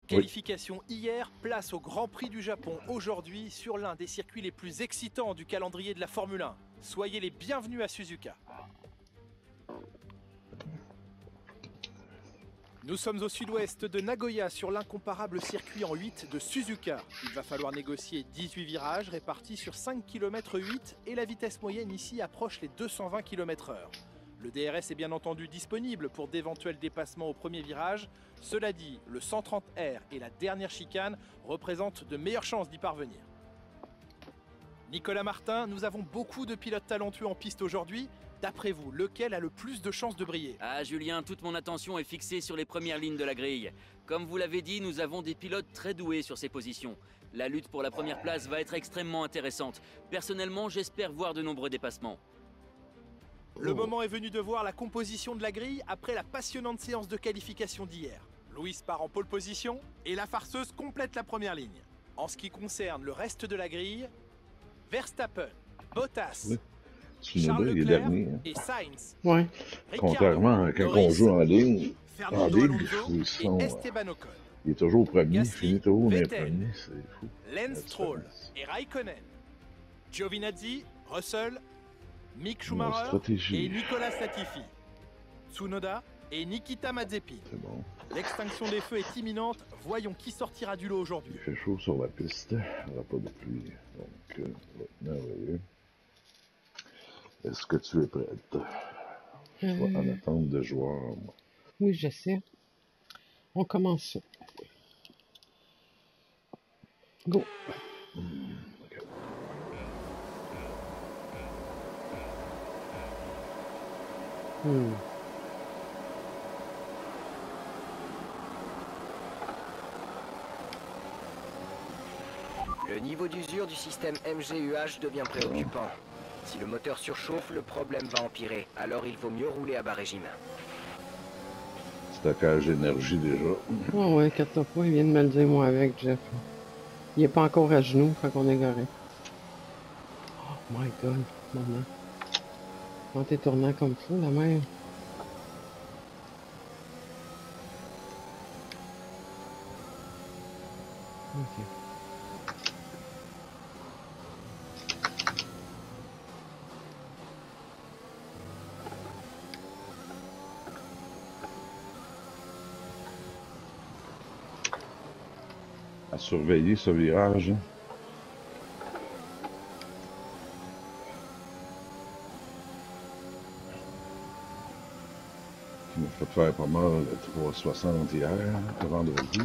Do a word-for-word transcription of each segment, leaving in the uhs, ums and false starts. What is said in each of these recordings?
Qualification hier, place au Grand Prix du Japon aujourd'hui sur l'un des circuits les plus excitants du calendrier de la Formule un. Soyez les bienvenus à Suzuka. Nous sommes au sud-ouest de Nagoya sur l'incomparable circuit en huit de Suzuka. Il va falloir négocier dix-huit virages répartis sur cinq kilomètres huit et la vitesse moyenne ici approche les deux cent vingt kilomètres heure. Le D R S est bien entendu disponible pour d'éventuels dépassements au premier virage. Cela dit, le cent trente R et la dernière chicane représentent de meilleures chances d'y parvenir. Nicolas Martin, nous avons beaucoup de pilotes talentueux en piste aujourd'hui. D'après vous, lequel a le plus de chances de briller? Ah Julien, toute mon attention est fixée sur les premières lignes de la grille. Comme vous l'avez dit, nous avons des pilotes très doués sur ces positions. La lutte pour la première place va être extrêmement intéressante. Personnellement, j'espère voir de nombreux dépassements. Le moment est venu de voir la composition de la grille après la passionnante séance de qualification d'hier. Louis part en pole position et la farceuse complète la première ligne. En ce qui concerne le reste de la grille, Verstappen, Bottas, Oui. Charles Tsunoda, il est Leclerc dernier. Hein. et Sainz. Ouais. Ricardo, Contrairement à quand Norris, on joue en ligne, en Fernando ligue, Alonso ils et sont, euh, Esteban Ocon. il est toujours premier, il Gasly, finit toujours les Vettel, premiers, c'est fou. Lance La Stroll différence. et Raikkonen. Giovinazzi, Russell, Mick Nos Schumacher stratégies. et Nicolas Latifi. Tsunoda et Nikita Mazepin. C'est bon. L'extinction des feux est imminente. Voyons qui sortira du lot aujourd'hui. Il fait chaud sur la piste, il n'y aura pas de pluie, donc euh, ça va être merveilleux. Est-ce que tu es prête? Je vais en Euh, attente de joueurs. moi. oui, je sais. On commence ça. Go. Ok. Hmm. Le niveau d'usure du système M G U H devient préoccupant. Si le moteur surchauffe, le problème va empirer. Alors il vaut mieux rouler à bas régime. Stockage d'énergie déjà. Oh ouais, inquiète-toi pas, il vient de me le dire moi avec, Jeff. Il est pas encore à genoux, fait qu'on est garé. Oh my god, maman. Quand t'es tournant comme ça, la mère. Ok. À surveiller ce virage. Qui m'a fait faire pas mal de trois cent soixante hier, le vendredi.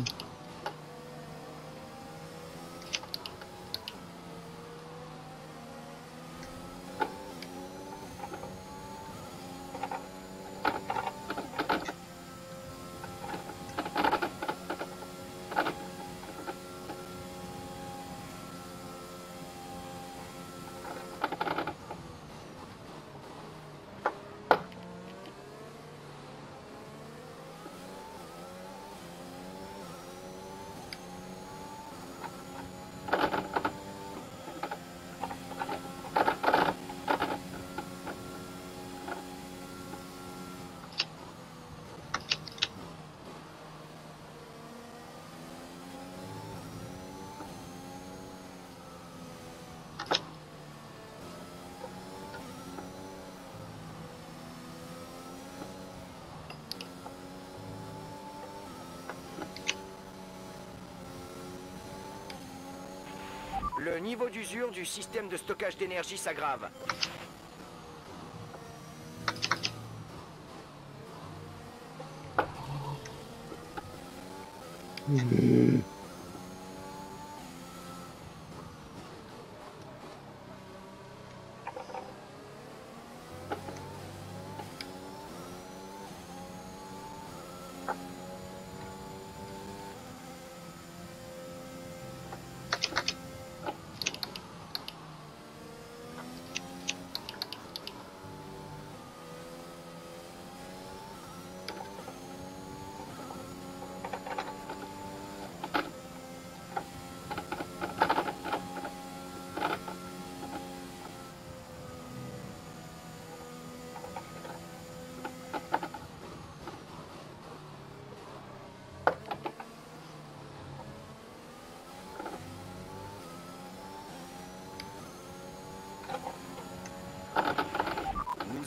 Le niveau d'usure du système de stockage d'énergie s'aggrave. Euh,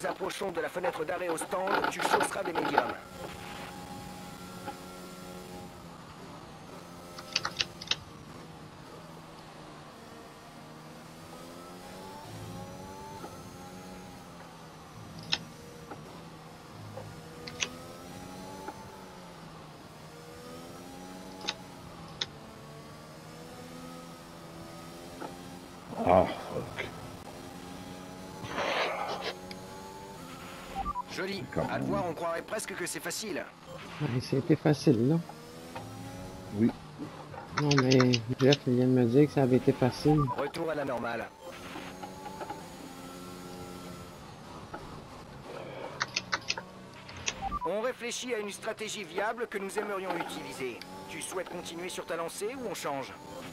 nous approchons de la fenêtre d'arrêt au stand, tu chausseras des médiums. Ah, fuck. Joli. Quand À le même. voir, on croirait presque que c'est facile. Ouais, c'était facile, là. Oui. Non, mais Jeff vient de me dire que ça avait été facile. Retour à la normale. On réfléchit à une stratégie viable que nous aimerions utiliser. Tu souhaites continuer sur ta lancée ou on change?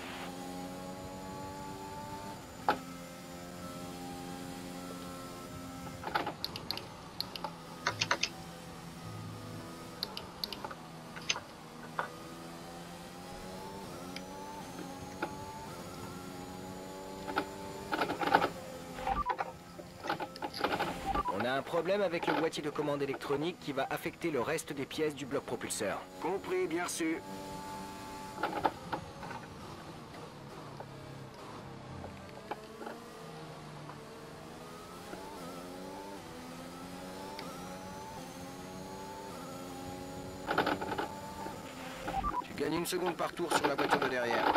On a un problème avec le boîtier de commande électronique qui va affecter le reste des pièces du bloc propulseur. Compris, bien reçu. Tu gagnes une seconde par tour sur la voiture de derrière.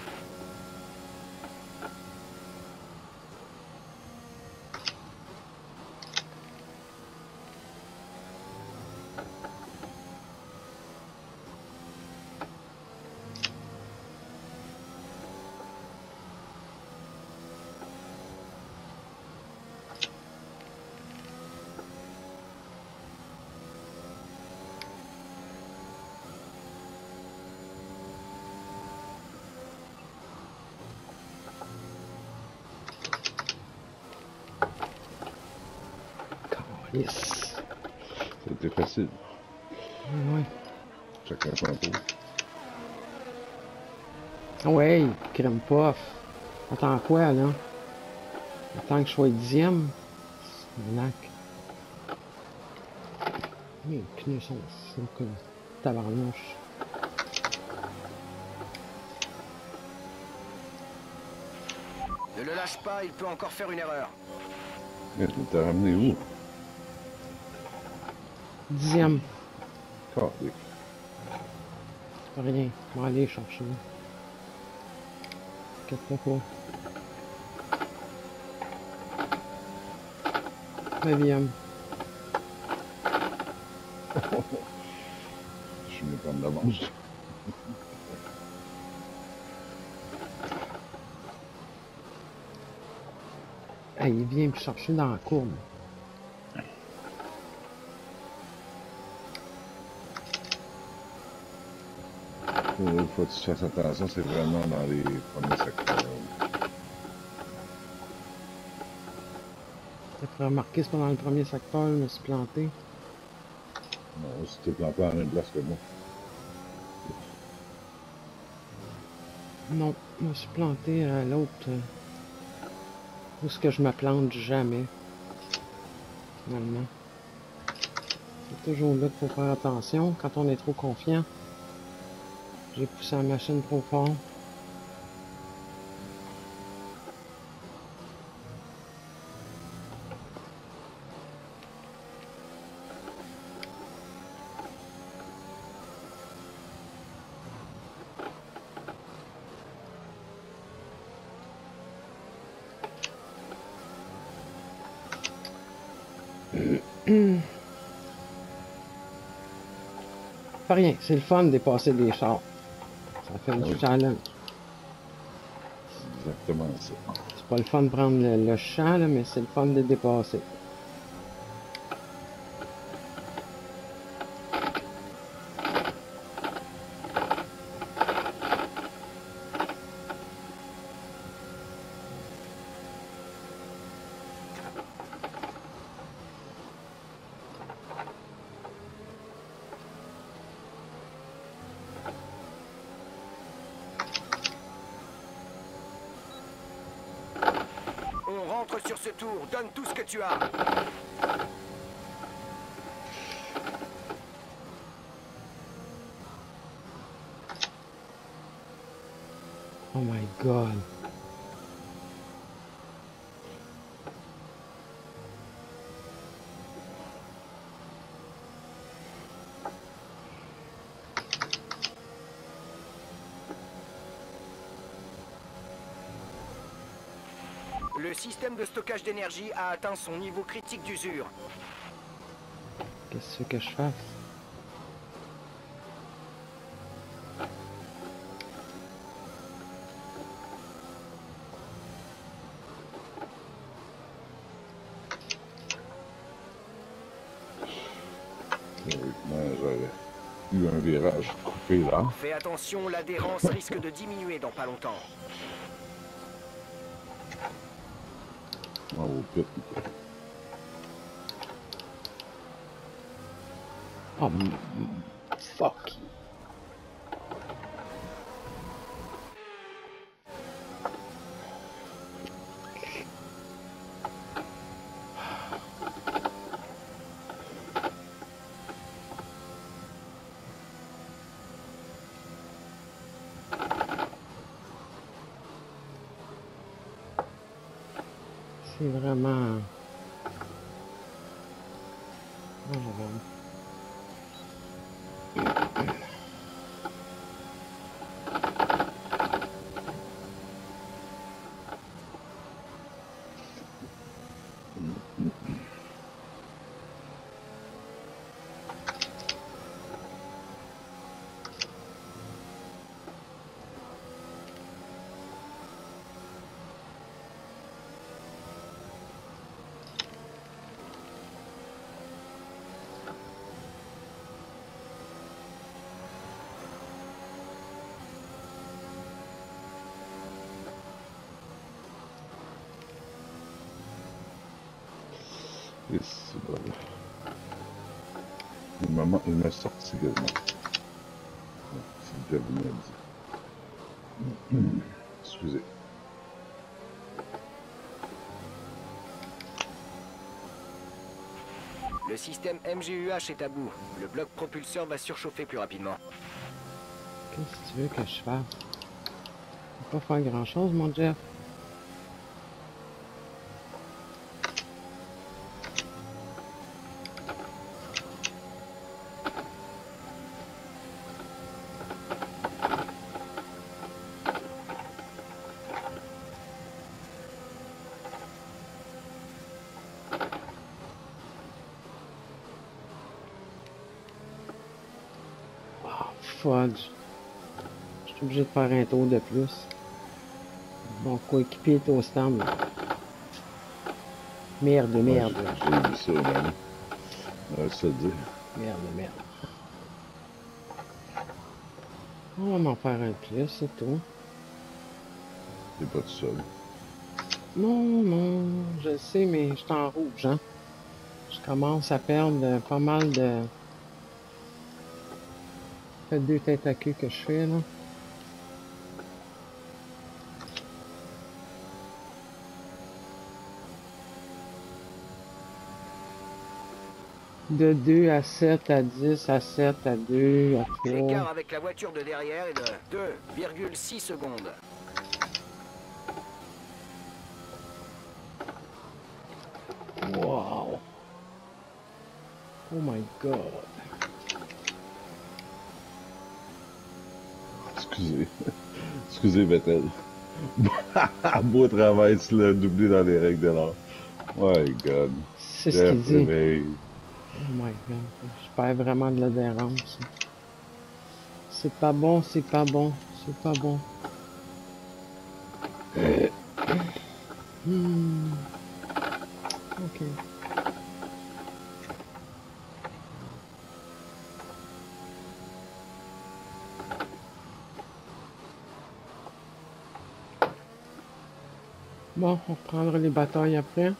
Yes. C'était facile. Ouais. Chacun son tour. Ouais, crème puff. Attends quoi, là? Attends que je sois dixième. Lac. Mais les pneus sont sont comme tabarnouche. Ne le lâche pas, il peut encore faire une erreur. Mais tu t'as ramené où? Dixième. Calique. C'est pas rien. On va aller chercher. Inquiète-toi pas. Neuvième. Je suis mieux prendre l'avance. Hey, il vient me chercher dans la courbe. Il faut que tu fasses attention, c'est vraiment dans les premiers secteurs. T'as fait remarquer, c'est pas dans le premier secteur, je me suis planté. Non, si t'es planté en même place que moi. Non, je me suis planté à l'autre. euh, Où est-ce que je me plante jamais? Finalement. C'est toujours là qu'il faut faire attention quand on est trop confiant. J'ai poussé la machine trop fort. Pas rien, c'est le fun de dépasser des chars. Ça fait du Oui. challenge. C'est exactement ça. C'est pas le fun de prendre le, le champ, là, mais c'est le fun de les dépasser. On rentre sur ce tour, donne tout ce que tu as. Oh my god. Le système de stockage d'énergie a atteint son niveau critique d'usure. Qu'est-ce que je fasse? Théoriquement, j'aurais eu un virage coupé là. Fais attention, l'adhérence risque de diminuer dans pas longtemps. Oh, au pit. Oh, m- fuck. C'est vraiment... Oh, j'avais... Et c'est bon. Le moment, il m'a sorti également. C'est déjà venu à dire. Excusez. Le système M G U H est à bout. Le bloc propulseur va surchauffer plus rapidement. Qu'est-ce que tu veux que je fasse? Je peux pas faire grand-chose, mon Jeff. Fudge. Je suis obligé de faire un tour de plus. Mon coéquipier est au stand. Merde, merde. Ouais, j'ai vu ça, man. Ouais, ça dit. Merde, merde. On va m'en faire un plus, c'est tout. T'es pas tout seul. Non, non, je sais, mais je suis en rouge, hein. Je commence à perdre pas mal de... Ça fait deux têtes à queue que je fais, là. De deux à sept à dix à sept à deux à L'écart trois. avec la voiture de derrière est de deux virgule six secondes. Wow. Oh my god. Excusez. Excusez, Vettel. Beau travail, tu l'as doublé dans les règles de l'art. My god. C'est ce qu'il dit. Réveil. Oh my god. Je perds vraiment de l'adhérence. C'est pas bon, c'est pas bon, c'est pas bon. Hmm. Ok. Bon, on reprendra les batailles après.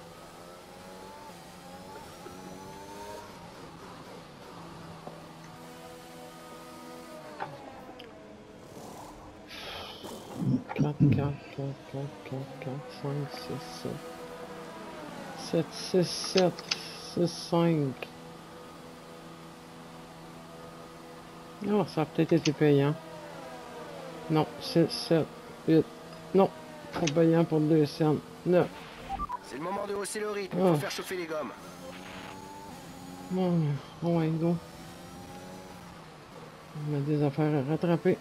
quatre, quatre, quatre, quatre, quatre, quatre, cinq, six, sept. sept, six, sept, six, cinq. Non, ça a peut-être été payant. Non, six, sept. huit. Non. Trop payant pour deux cents. neuf. C'est le moment de hausser le rythme. Ah. Faut faire chauffer les gommes. Bon, on va go. On a des affaires à rattraper.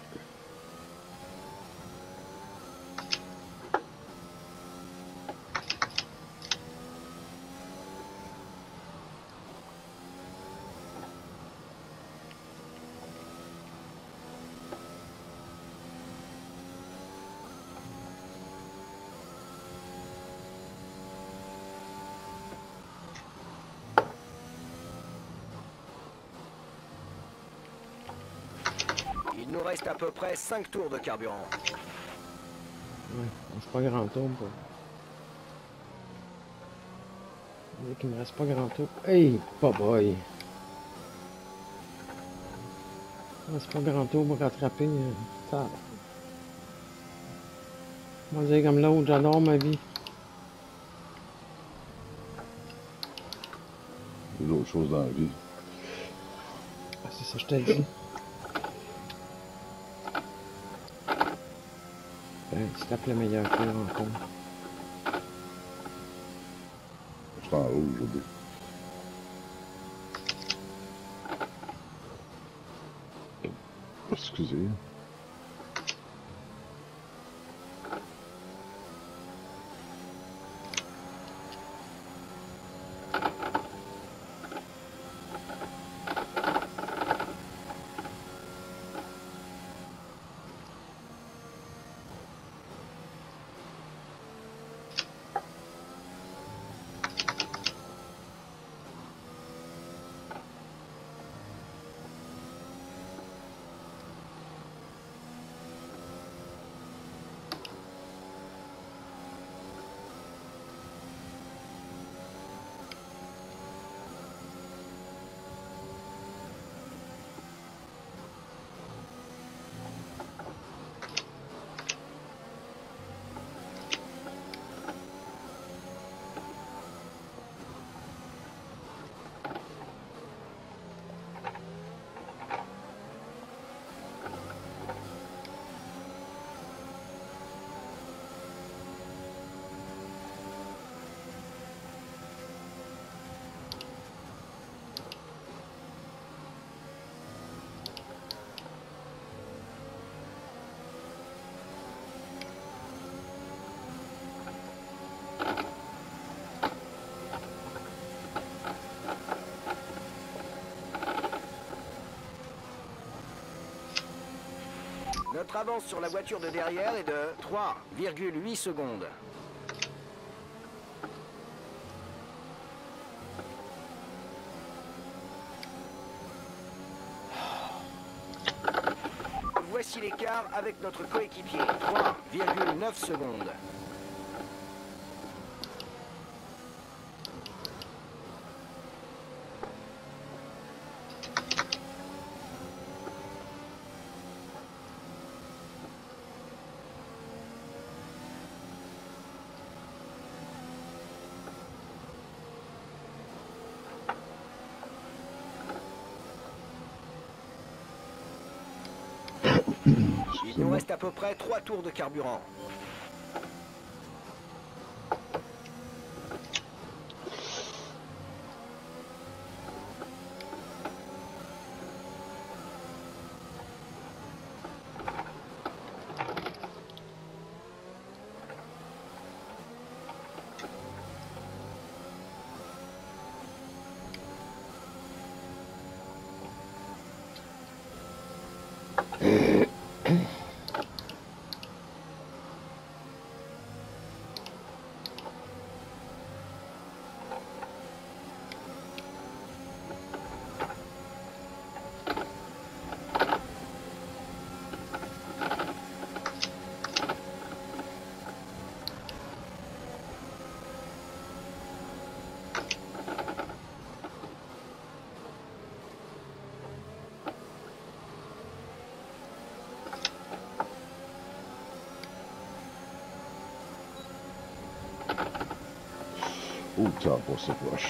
Il nous reste à peu près cinq tours de carburant. Ouais, c'est pas grand tour pour. Il qu'il me reste pas grand tour. Hey, pas boy. Il me reste pas grand tour pour rattraper. Euh, ça. Moi, c'est comme l'autre, j'adore ma vie. Il y a d'autres choses dans la vie. Ah, c'est ça, je t'ai dit. Ben, tu tapes le meilleur tour encore. Je suis en rouge aujourd'hui. Excusez. Notre avance sur la voiture de derrière est de trois virgule huit secondes. Voici l'écart avec notre coéquipier, trois virgule neuf secondes. Il nous reste à peu près trois tours de carburant. Oh, ça pas c'est proche.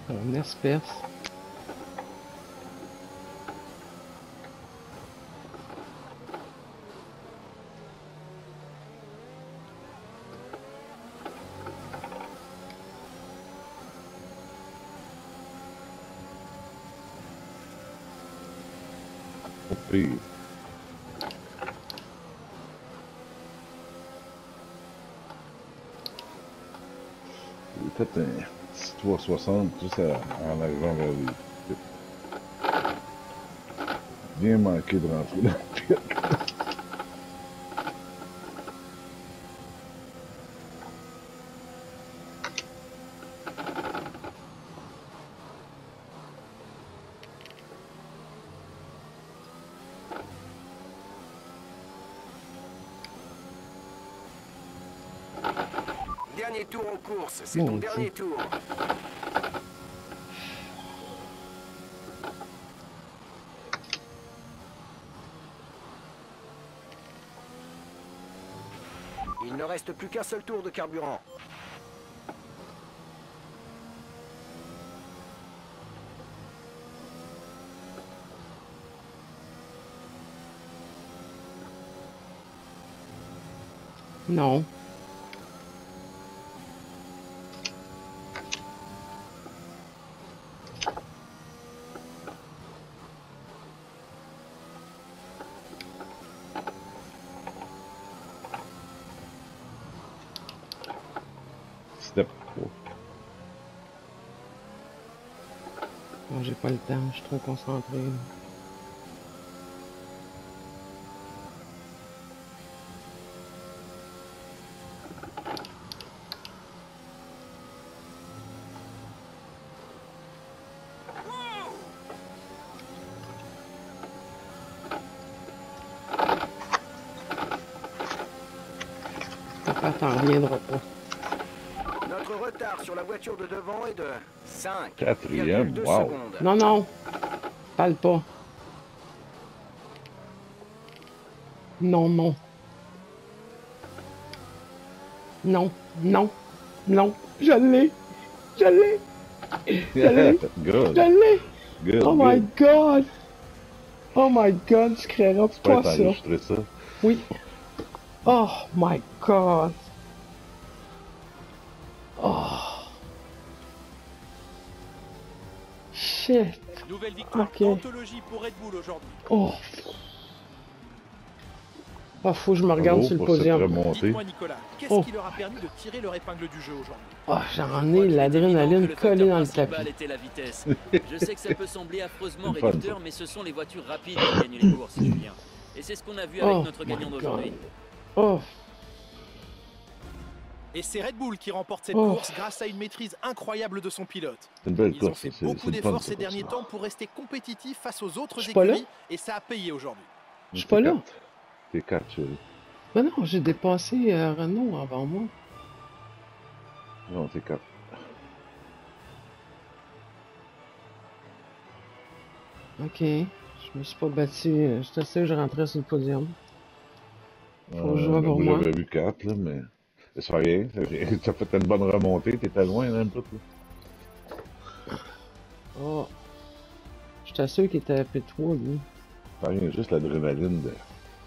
On espèce. Puis, j'ai fait un petit trois cent soixante juste à- en arrivant vers les pits. Bien manqué de rentrer dans le pit. Dernier tour en course, c'est Bon, ton ok. dernier tour. Il ne reste plus qu'un seul tour de carburant. Non. Step trois. Bon, j'ai pas le temps, je suis trop concentré. là. Papa t'en reviendra pas. Notre retard sur la voiture de devant est de cinq Quatrième, virgule deux wow. secondes. Non, non. Parle pas. Non, non. Non, non, non. Je l'ai. Je l'ai. Salut. Good. Je l'ai. Good. Oh my good. god. Oh my god, tu créeras Tu peux pas ça. enregistrer ça. Oui. Oh my god. Oh. Shit. Nouvelle victoire Ok. d'anthologie pour Red Bull aujourd'hui. Oh. Ah, faut que je me regarde Bravo sur le pour cette podium. remontée. Dites-moi Nicolas, qu'est-ce Oh. qui leur a permis de tirer leur épingle du jeu aujourd'hui? Oh, j'en Je ai crois qu'il est évident l'adrénaline que le collée facteur dans le principal tapis. était la vitesse. Je sais que ça peut sembler affreusement C'est fun, réducteur, ça. mais ce sont les voitures rapides qui gagnent les courses, Julien. Et c'est ce qu'on a vu avec Oh notre my gagnant God. d'aujourd'hui. Oh. Et c'est Red Bull qui remporte cette Oh. course grâce à une maîtrise incroyable de son pilote. C'est une belle Ils ont course. fait c'est- beaucoup c'est le fun, d'efforts cette ces derniers course-là. temps pour rester compétitifs face aux autres Je suis pas là? écuries et ça a payé aujourd'hui. Je suis pas là. T'es quatre, chérie. Ben non, j'ai dépassé euh, Renault avant moi. Non, t'es quatre. Ok. Je me suis pas battu. euh, J'étais sûr que je rentrais sur le podium. Faut jouer ben, pour moi, moi. j'avais vu quatre, là, mais c'est rien. Ça fait une bonne remontée. T'étais loin, là, un peu. Là. Oh. J'étais sûr qu'il était à P trois, lui. Ça rien, juste l'adrénaline de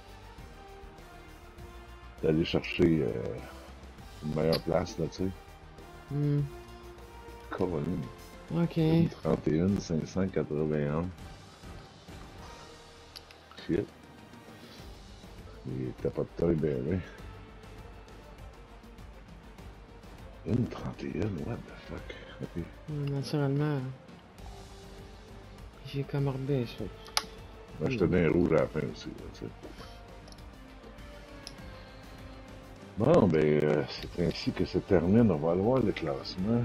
d'aller chercher euh, une meilleure place, là, tu sais. Hmm. Caroline. Ok. Une trente et un, cinq cent quatre-vingt-un. Shit. Il était pas de taille bien, bien. Une trente et un, what the fuck. Ok. Euh, Naturellement. J'ai comme rebaissé. Moi, j'étais dans les rouges à la fin aussi, là, tu sais. Bon, ben, euh, c'est ainsi que se termine. On va aller voir le classement.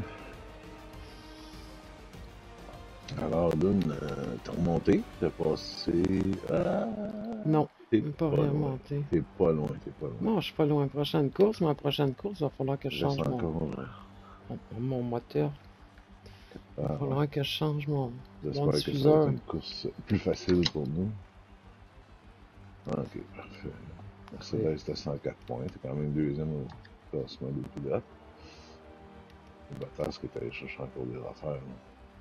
Alors, Lune, euh, t'as remonté, t'as passé. Ah, Non, t'es pas pas loin. remonté. T'es pas loin, t'es pas loin. Non, je suis pas loin. Prochaine course, mais la prochaine course, il va falloir que je Il reste change mon, encore. euh, mon, mon moteur. Il va ah, falloir que je change mon, mon J'espère que ça va diffuseur. être une course plus facile pour nous. Ah, ok, parfait. Mercedes, t'as cent quatre points. T'es quand même deuxième au classement des pilotes. Le bâtard, ce que t'allais chercher encore des affaires. Là.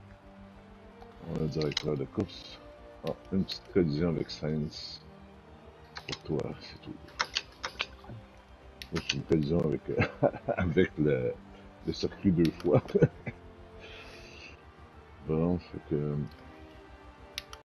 On a le directeur de course. Ah, une petite collision avec Sainz. Pour toi, c'est tout. Moi, c'est une collision avec, euh, avec le, le circuit deux fois. Bon, fait que...